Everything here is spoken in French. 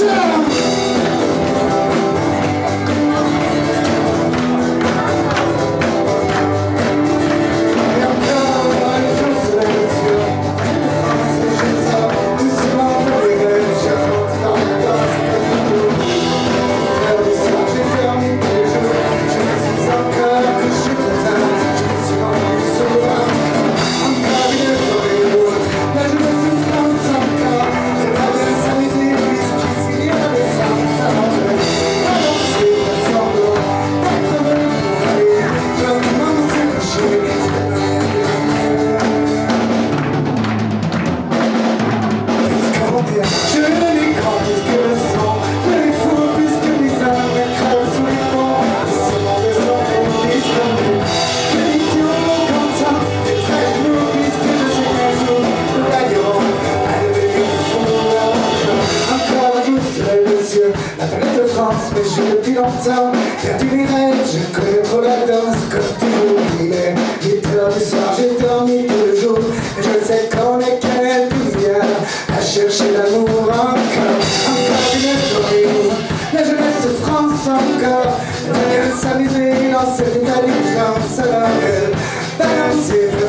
La planète de France, mais j'ai depuis longtemps perdu mes rêves, je connais trop la danse. Comme toujours, il est 8 heures du soir, j'ai dormi tout le jour, et je sais qu'on est qu'elle plusieurs à chercher l'amour encore. Encore une soirée, la jeunesse de France encore, elle s'amuser dans cette intelligence, alors elle balance ses